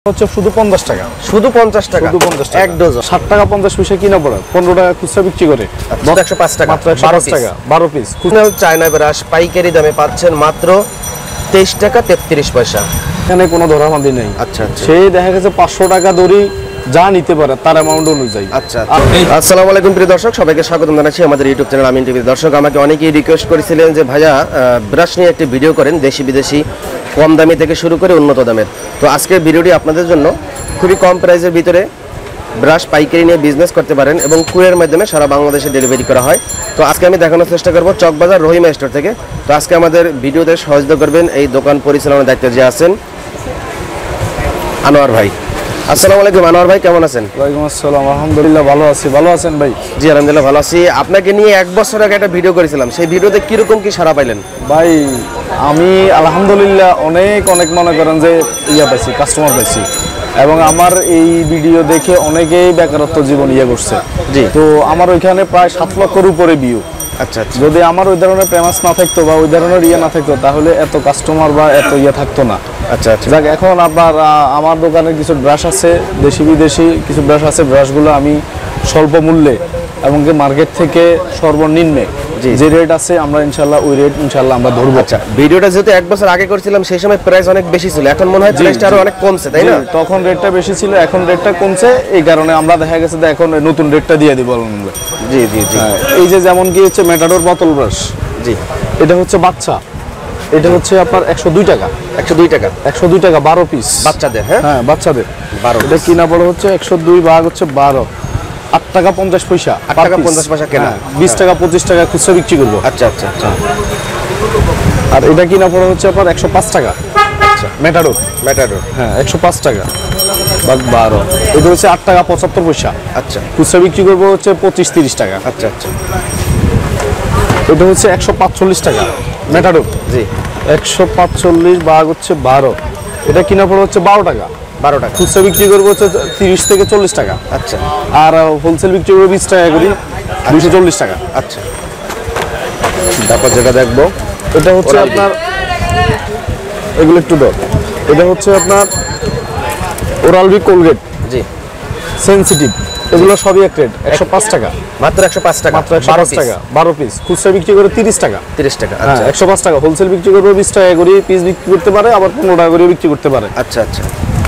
হচ্ছে শুধু 50 টাকা, শুধু 50 টাকা, শুধু 50 টাকা, এক ডজন 60 টাকা 50 পয়সা কিনা পড়ে, 15 টাকা খুচরা বিক্রি করে, 105 টাকা, মাত্র 105 টাকা 12 পিস। চায়না ব্রাশ পাইকারি দামে পাচ্ছেন মাত্র 23 টাকা 33 পয়সা। এখানে কোনো ধরাবাঁধি নেই। আচ্ছা আচ্ছা, সেই দেখা গেছে 500 টাকা দড়ি যা নিতে পারে তার অ্যামাউন্ট অনুযায়ী। আচ্ছা, আসসালামু আলাইকুম প্রিয় দর্শক, সবাইকে স্বাগতম জানাচ্ছি আমাদের ইউটিউব চ্যানেল আমিন টিভি। দর্শক, আমাকে অনেকেই রিকোয়েস্ট করেছিলেন যে ভাইয়া ব্রাশ নিয়ে একটি ভিডিও করেন, দেশি বিদেশি, কম দামি থেকে শুরু করে উন্নত দামের। তো আজকের ভিডিওটি আপনাদের জন্য খুবই কম প্রাইসের ভিতরে ব্রাশ পাইকারি নিয়ে বিজনেস করতে পারেন এবং কুরিয়ার মাধ্যমে সারা বাংলাদেশে ডেলিভারি করা হয়। তো আজকে আমি দেখানোর চেষ্টা করব চকবাজার রহিমা স্টোর থেকে। তো আজকে আমাদের ভিডিওতে সহযোগিতা করবেন এই দোকান পরিচালনার দায়িত্বে যে আছেন আনোয়ার ভাই। আসসালামু আলাইকুম আনোয়ার ভাই, কেমন আছেন? ওয়ালাইকুম আসসালাম, আলহামদুলিল্লাহ ভালো আছি। ভালো আছেন ভাই? জি আলহামদুলিল্লাহ ভালো আছি। আপনাকে নিয়ে 1 বছর আগে একটা ভিডিও করেছিলাম, সেই ভিডিওতে কিরকম কি সাড়া পাইলেন? ভাই আমি আলহামদুলিল্লাহ অনেক মনে করেন যে পাইছি, কাস্টমার পাইছি, এবং আমার এই ভিডিও দেখে অনেকেই বেকারত্ব জীবন করছে। জি, তো আমার ওইখানে প্রায় 7 লক্ষের উপরে ভিউ। আচ্ছা আচ্ছা, যদি আমার ওই ধরনের প্রেমাস না থাকতো বা ওই ধরনের না থাকতো তাহলে এত কাস্টমার বা এত থাকতো না। আচ্ছা আচ্ছা, যাক, এখন আপনার আমার দোকানে কিছু ব্রাশ আছে, দেশি বিদেশি কিছু ব্রাশ আছে। ব্রাশগুলো আমি স্বল্প মূল্যে এবং মার্কেট থেকে সর্বনিম্নে যে রেট আছে আমরা ইনশাল্লাহ ওই রেট ইনশাল্লাহ আমরা ধরবো। আচ্ছা, ভিডিওটা যেহেতু 1 বছর আগে করেছিলাম সেই সময় প্রাইস অনেক বেশি ছিল, এখন মনে হয় প্রাইসটা আরো অনেক কমছে, তাই না? তখন রেটটা বেশি ছিল, এখন রেটটা কমছে, এই কারণে আমরা দেখা গেছে যে এখন নতুন রেটটা দিয়ে দিব। জি জি জি, এই যে যেমন কি হচ্ছে মেটাডোর বোতল ব্রাশ, জি এটা হচ্ছে বাচ্চা, এটা হচ্ছে আপনার 102 টাকা, 102 টাকা, 102 টাকা 12 পিস বাচ্চাদের। হ্যাঁ বাচ্চাদের 12, এটা কিনা পড়ে হচ্ছে 102 ভাগ হচ্ছে 12, 8 টাকা 50 পয়সা, 8 টাকা 50 পয়সা কেনা, 20 টাকা 25 টাকা খুচরা বিক্রি করবো। আচ্ছা আচ্ছা আচ্ছা, আর এটা কিনা পড়ে হচ্ছে আপনার 105 টাকা। আচ্ছা, মেটাডোর, হ্যাঁ 105 টাকা ভাগ 12, এটা হচ্ছে 8 টাকা 75 পয়সা। আচ্ছা, খুচরা বিক্রি করবো হচ্ছে 25-30 টাকা। আচ্ছা আচ্ছা, এটা হচ্ছে 145 টাকা মেটাডোর। জি, 145 ভাগ হচ্ছে 12, এটা কিনা পড়ে হচ্ছে 12 টাকা। 12 টাকা, খুচরা বিক্রি করবো হচ্ছে 30 থেকে 40 টাকা। আচ্ছা, আর হোলসেল বিক্রি করবো 20 টাকা করি, 240 টাকা। আচ্ছা, তারপর যেটা দেখবো এটা হচ্ছে আপনার, এগুলো একটু দর, এটা হচ্ছে আপনার ওরাল বি কোলগেট, জি সেনসিটিভ, এগুলো সবই এক রেট, 105 টাকা, মাত্র 105 টাকা, মাত্র 105 টাকা 12 পিস। খুচরা বিক্রি করে 30 টাকা, 30 টাকা। হ্যাঁ 105 টাকা। হোলসেল বিক্রি করবো 20 টাকা করে পিস বিক্রি করতে পারে, আবার 15 টাকা করে বিক্রি করতে পারে। আচ্ছা আচ্ছা,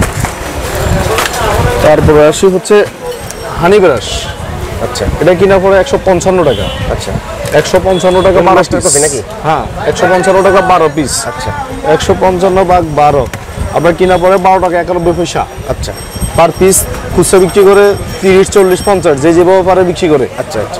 তারপরে আসি হচ্ছে হানি ব্রাশ। আচ্ছা, এটা কিনা পড়ে 155 টাকা। আচ্ছা, 155 টাকা 12 মাস্টার কপি নাকি? হ্যাঁ 155 টাকা 12 পিস। আচ্ছা, 155 ভাগ 12 আপনার কিনা পড়ে 12 টাকা 91 পয়সা আচ্ছা, পার পিস। খুচরা বিক্রি করে 30, 40, 50 যে যেভাবে পারে বিক্রি করে। আচ্ছা আচ্ছা,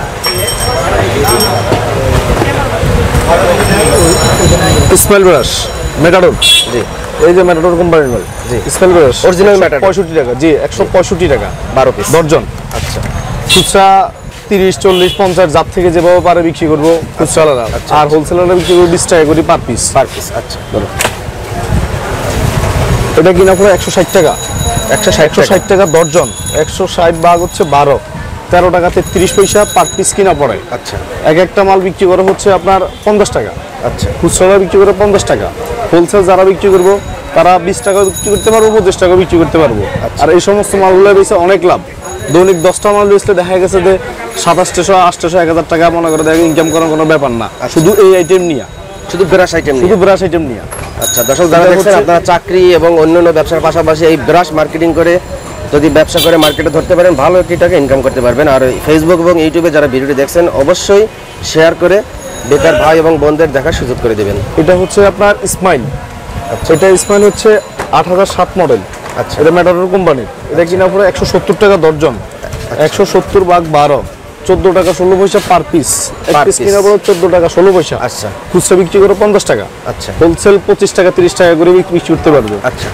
স্মেল ব্রাশ মেটাডোর, জি, এই যে মেটাডোর কোম্পানির মাল, জি, স্মেল ব্রাশ অরিজিনাল মেটাডোর, 65 টাকা, জি 165 টাকা 12 পিস দর্জন। আচ্ছা, খুচরা 30, 40, 50 যার থেকে যেভাবে পারে বিক্রি করবো খুচরা। আর হোলসেলাররা বিক্রি করবো 20 টাকা করে পার পিস। আচ্ছা, এটা কিনা পড়ে 160 টাকা, 160 টাকা দর্জন, 160 ভাগ হচ্ছে 12, 13 টাকা 33 পয়সা পার পিস কিনা পড়ে। আচ্ছা, এক একটা মাল বিক্রি করা হচ্ছে আপনার 50 টাকা, আচ্ছা, খুচরা বিক্রি করে 50 টাকা, হোলসেল যারা বিক্রি করবো তারা 20 টাকা বিক্রি করতে পারবো, 25 টাকা বিক্রি করতে পারবো। আর এই সমস্ত মালগুলো বেশি অনেক লাভ। দৈনিক 10টা মাল বেচলে দেখা গেছে যে 2700, 800, 1000 টাকা মনে করে ইনকাম করার কোনো ব্যাপার না, শুধু এই আইটেম নিয়ে, শুধু ব্রাশ আইটেম, শুধু ব্রাশ আইটেম নিয়ে। আচ্ছা, দর্শক যারা দেখছেন আপনারা চাকরি এবং অন্যান্য ব্যবসার পাশাপাশি এই ব্রাশ মার্কেটিং করে যদি ব্যবসা করে মার্কেটে ধরতে পারেন, ভালো একটি টাকা ইনকাম করতে পারবেন। আর ফেসবুক এবং ইউটিউবে যারা ভিডিওটি দেখছেন অবশ্যই শেয়ার করে বেকার ভাই এবং বোনদের দেখার সুযোগ করে দেবেন। এটা হচ্ছে আপনার স্মাইল, এটা স্মাইল হচ্ছে 8007 মডেল। আচ্ছা, এটা মেটাডোর কোম্পানির, এটা কিনা পড়ে 170 টাকা দর্জন, 170 ভাগ 12, 14 টাকা 16 পয়সা পার পিস। এক পিস কিনা পড়ে 14 টাকা 16 পয়সা। আচ্ছা, খুচরা বিক্রি করে 50 টাকা, আচ্ছা, হোলসেল 25 টাকা 30 টাকা করে বিক্রি করতে পারবো। আচ্ছা,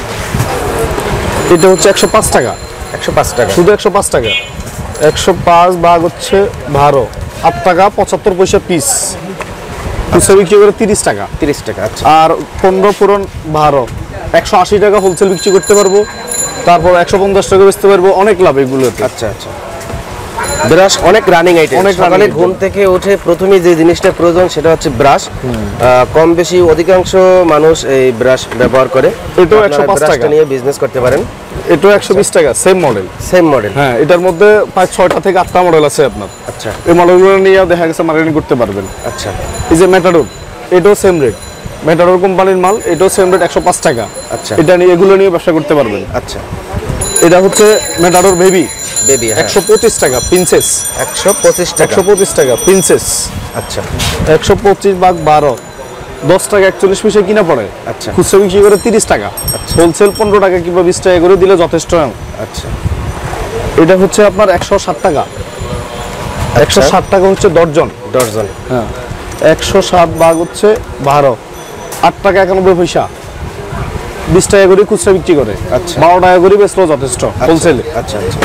এটা হচ্ছে 105 টাকা, 105 টাকা, শুধু 105 টাকা, 105 ভাগ হচ্ছে 12, 8 টাকা 75 পয়সা পিস। খুচরা বিক্রি করে 30 টাকা, 30 টাকা। আচ্ছা, আর 15 পূরণ 12, 180 টাকা হোলসেল বিক্রি করতে পারবো, তারপর 150 টাকা বেচতে পারবো, অনেক লাভ এগুলোতে। আচ্ছা আচ্ছা, ব্রাশ অনেক রানিং আইটেম। সকালে ঘুম থেকে উঠে প্রথমেই যে জিনিসটা প্রয়োজন সেটা হচ্ছে ব্রাশ। কম বেশি অধিকাংশ মানুষ এই ব্রাশ ব্যবহার করে। এটাও 105 টাকা নিয়ে বিজনেস করতে পারেন। এটাও 120 টাকা, সেম মডেল। হ্যাঁ, এটার মধ্যে 5-6টা থেকে 8টা মডেল আছে আপনার। আচ্ছা, এই মডেলগুলো নিয়ে দেখা গেছে মার্কেটিং করতে পারবেন। আচ্ছা, এই যে মেটাডোর, এটাও সেম রেট, মেটাডোর কোম্পানির মাল, এটাও সেম রেট 105 টাকা। আচ্ছা, এটা নিয়ে এগুলো নিয়ে ব্যবসা করতে পারবেন। আচ্ছা, এটা হচ্ছে মেটাডোর বেবি, 125 টাকা প্রিন্সেস, 125 টাকা, 125 টাকা প্রিন্সেস। আচ্ছা, 125 ভাগ 12, 10 টাকা 41 পয়সা কিনা পড়ে। আচ্ছা, খুচরা বিক্রি করে 30 টাকা, হোলসেল 15 টাকা কিংবা 20 টাকা করে দিলে যথেষ্ট। আচ্ছা, এটা হচ্ছে আপনার 160 টাকা, 160 টাকা হচ্ছে ডজন। হ্যাঁ, 160 ভাগ হচ্ছে 12, 8 টাকা 91 পয়সা, 20 টাকা করে খুচরা বিক্রি করে। আচ্ছা, 12 টাকা করে বেচলেও যথেষ্ট হোলসেলে। আচ্ছা, আচ্ছা।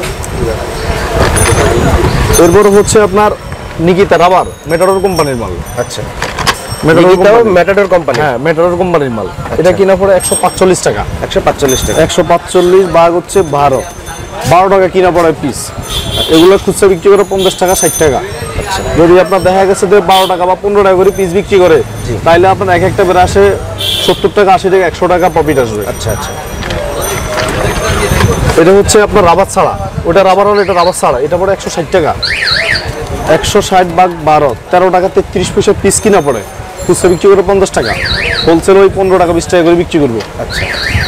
এরপর হচ্ছে আপনার নিকিতা রাবার, মেটাডোর কোম্পানির মাল। আচ্ছা, মেটাডোর কোম্পানি, হ্যাঁ মেটাডোর কোম্পানির মাল। এটা কিনা পড়ে 145 টাকা, 145 ভাগ হচ্ছে 12 টাকা কিনা পড়ে পিস। এগুলো খুচরা বিক্রি করে 50 টাকা 60 টাকা। যদি আপনার দেখা গেছে যে 12 টাকা বা 15 টাকা করে পিস বিক্রি করে, তাইলে আপনার এক একটা ব্রাশে 70 টাকা 80 টাকা 100 টাকা প্রফিট আসবে। আচ্ছা, আচ্ছা। এটা হচ্ছে আপনার রাবার ছাড়া, ওটা রাবার হলে এটা রাবার ছাড়া, এটা পড়ে 160 টাকা, 160 ভাগ 12, 13 টাকা 33 পয়সা পিস কিনা পড়ে। খুচরা বিক্রি করে 50 টাকা, হোলসেল ওই 15 টাকা 20 টাকা করে বিক্রি করবো। আচ্ছা,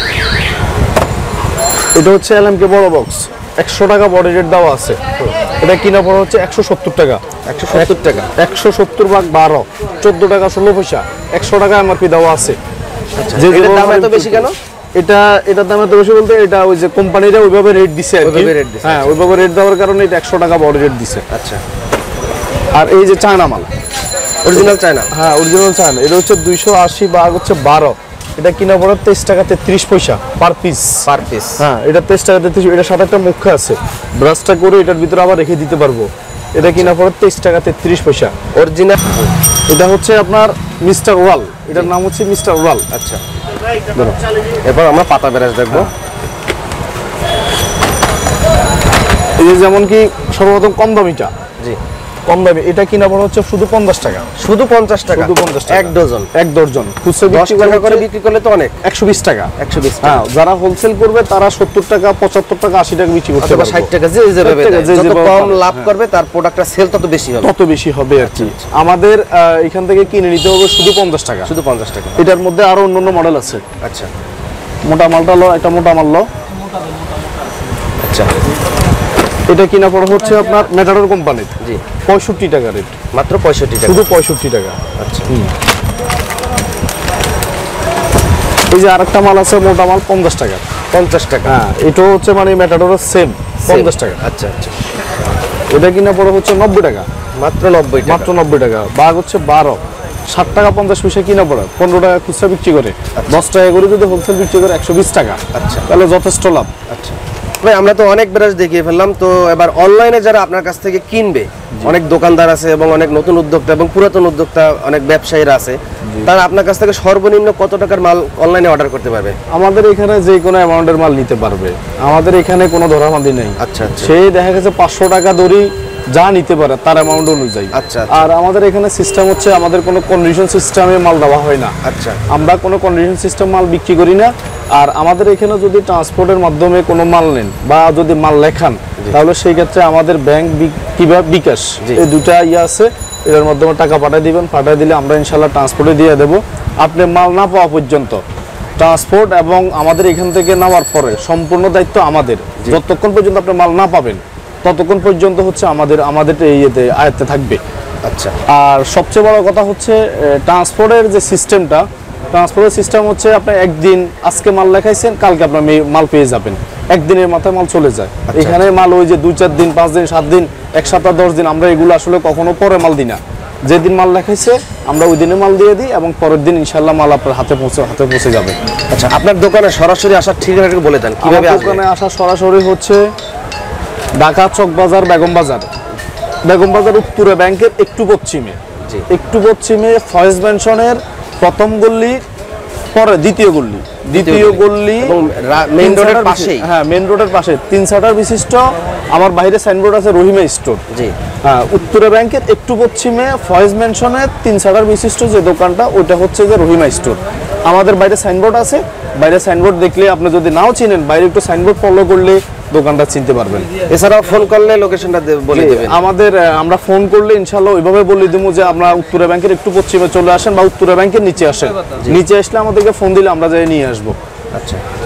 এটা হচ্ছে এলএমকে বড় বক্স, 100 টাকা বডি রেট দেওয়া আছে। এটা কিনা পড়ে হচ্ছে 170 টাকা, 170 ভাগ 12, 14 টাকা 16 পয়সা, 100 টাকা এমআরপি দেওয়া আছে। যে দাম এত বেশি কেন? এটার দাম এত বেশি বলতে এটা ওই যে কোম্পানিরা ওইভাবে রেট দিছে আর কি। হ্যাঁ, ওইভাবে রেট দেওয়ার কারণে এটা 100 টাকা বডি রেট দিছে। আচ্ছা, আর এই যে চায়না মাল, অরিজিনাল চায়না, হ্যাঁ অরিজিনাল চায়না, এটা হচ্ছে 280 ভাগ হচ্ছে 12, এটা কিনা পড়ে 23 টাকা 33 পয়সা পার পিস। হ্যাঁ, এটা 23 টাকা 33, এটার সাথে একটা মুখ আছে, ব্রাশটা করে এটার ভিতরে আবার রেখে দিতে পারবো। এটা কিনা পড়ে 23 টাকা 33 পয়সা অরিজিনাল। এটা হচ্ছে আপনার মিস্টার ওরাল, এটার নাম হচ্ছে মিস্টার ওরাল। আচ্ছা, এরপর আমরা পাতা ব্রাশ দেখবো। এই যে যেমন কি সর্বপ্রথম কম দামিটা, জি কম দামি, এটা কিনা পড়ে হচ্ছে শুধু 50 টাকা, শুধু 50 টাকা, শুধু 50 টাকা, এক ডজন। খুচরা 10 টাকা করে বিক্রি করলে তো অনেক, 120 টাকা। 120 টাকা। হ্যাঁ, যারা হোলসেল করবে তারা 70 টাকা 75 টাকা 80 টাকা বিক্রি করতে পারবে, 60 টাকা, যে যেভাবে যত কম লাভ করবে তার প্রোডাক্টটা সেল তত বেশি হবে আর কি। আমাদের এখান থেকে কিনে নিতে হবে শুধু 50 টাকা, শুধু 50 টাকা। এটার মধ্যে আরো অন্যান্য মডেল আছে। আচ্ছা, মোটা মালটা লো, একটা মোটা মাল লো। আচ্ছা, এটা কিনা পড়ে হচ্ছে আপনার মেটাডোর কোম্পানির, জি 65 টাকা রেট, মাত্র 65 টাকা, শুধু 65 টাকা। আচ্ছা, এই যে আরেকটা মাল আছে মোটা মাল 50 টাকা, 50 টাকা। হ্যাঁ, এটা হচ্ছে মানে মেটাডোরের সেম 50 টাকা। আচ্ছা, আচ্ছা, এটা কিনা পড়ে হচ্ছে 90 টাকা, মাত্র 90 টাকা, মাত্র 90 টাকা। ভাগ হচ্ছে 12, 60 টাকা 50 পয়সা কিনা পড়ে, 15 টাকা খুচরা বিক্রি করে, 10 টাকা করে যদি হোলসেল বিক্রি করে 120 টাকা। আচ্ছা, তাহলে যথেষ্ট লাভ। আচ্ছা ভাই, আমরা তো অনেক ব্রাশ দেখিয়ে ফেললাম, তো এবার অনলাইনে যারা আপনার কাছ থেকে কিনবে, অনেক দোকানদার আছে এবং অনেক নতুন উদ্যোক্তা এবং পুরাতন উদ্যোক্তা, অনেক ব্যবসায়ীরা আছে, তারা আপনার কাছ থেকে সর্বনিম্ন কত টাকার মাল অনলাইনে অর্ডার করতে পারবে? আমাদের এখানে যে কোনো অ্যামাউন্টের মাল নিতে পারবে, আমাদের এখানে কোনো ধরাবাঁধি নেই। আচ্ছা, আচ্ছা, সে দেখা গেছে 500 টাকা দড়ি যা নিতে পারে তার অ্যামাউন্ট অনুযায়ী। আচ্ছা, আর আমাদের এখানে সিস্টেম হচ্ছে আমাদের কোনো কন্ডিশন সিস্টেমে মাল দেওয়া হয় না। আচ্ছা, আমরা কোনো কন্ডিশন সিস্টেম মাল বিক্রি করি না। আর আমাদের এখানে যদি ট্রান্সপোর্টের মাধ্যমে কোনো মাল নেন বা যদি মাল লেখান, তাহলে সেই ক্ষেত্রে আমাদের ব্যাংক কিংবা বিকাশ, এই দুটা আছে, এর মাধ্যমে টাকা পাঠিয়ে দিবেন, পাঠিয়ে দিলে আমরা ইনশাল্লাহ ট্রান্সপোর্টে দিয়ে দেবো। আপনি মাল না পাওয়া পর্যন্ত ট্রান্সপোর্ট এবং আমাদের এখান থেকে নেওয়ার পরে সম্পূর্ণ দায়িত্ব আমাদের। যতক্ষণ পর্যন্ত আপনি মাল না পাবেন ততক্ষণ পর্যন্ত হচ্ছে আমাদের ইয়েতে আয়ত্তে থাকবে। আচ্ছা, আর সবচেয়ে বড় কথা হচ্ছে ট্রান্সপোর্টের যে সিস্টেমটা, ট্রান্সপোর্টের সিস্টেম হচ্ছে আপনি একদিন আজকে মাল লেখাইছেন, কালকে আপনার মাল পেয়ে যাবেন, একদিনের মাথায় মাল চলে যায়। এখানে মাল ওই যে 2-4 দিন 5 দিন 7 দিন 1 সপ্তাহ 10 দিন, আমরা এগুলো আসলে কখনো পরে মাল দিই না। যেদিন মাল লেখাইছে আমরা ওই দিনে মাল দিয়ে দিই এবং পরের দিন ইনশাল্লাহ মাল আপনার হাতে পৌঁছে যাবে। আচ্ছা, আপনার দোকানে সরাসরি আসার ঠিকানাটা বলে দেন, কিভাবে দোকানে আসা? সরাসরি হচ্ছে ঢাকা চকবাজার, বেগম বাজার উত্তরে ব্যাংকের একটু পশ্চিমে, ফয়েজ ম্যানশনের প্রথম গল্লি পরে দ্বিতীয় গল্লি এবং মেইন রোডের পাশেই। হ্যাঁ, মেইন রোডের পাশে 3 শাটার বিশিষ্ট। আমার বাইরে সাইনবোর্ড আছে রহিমা স্টোর। জি, হ্যাঁ, উত্তরা ব্যাংকের একটু পশ্চিমে ফয়েজ মেনশনের 3 শাটার বিশিষ্ট যে দোকানটা, ওটা হচ্ছে যে রহিমা স্টোর। আমাদের বাইরে সাইনবোর্ড আছে, বাইরে সাইনবোর্ড দেখলে আপনি যদি নাও চিনেন, বাইরে একটু সাইনবোর্ড ফলো করলে দোকানটা চিনতে পারবেন। এছাড়াও ফোন করলে লোকেশনটা বলে দেবেন। আমরা ফোন করলে ইনশাআল্লাহ ওইভাবে বলে দেবো যে আমরা উত্তরা ব্যাংকের একটু পশ্চিমে চলে আসেন বা উত্তরা ব্যাংকের নিচে আসেন। নিচে আসলে আমাদেরকে ফোন দিলে আমরা যাই নিয়ে আসবো। আচ্ছা।